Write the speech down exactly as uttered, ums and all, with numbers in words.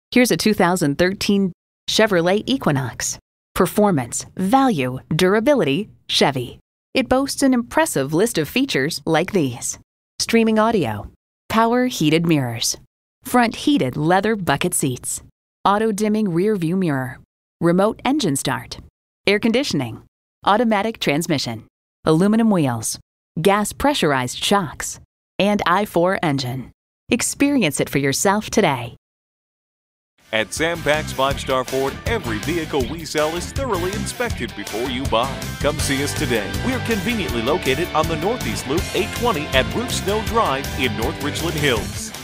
Here's a two thousand thirteen Chevrolet Equinox. Performance, value, durability, Chevy. It boasts an impressive list of features like these: streaming audio, power heated mirrors, front heated leather bucket seats, auto dimming rear view mirror, remote engine start, air conditioning, automatic transmission, aluminum wheels, gas pressurized shocks, and I four engine. Experience it for yourself today. At Sam Pack's Five Star Ford, every vehicle we sell is thoroughly inspected before you buy. Come see us today. We're conveniently located on the Northeast Loop eight twenty at Roof Snow Drive in North Richland Hills.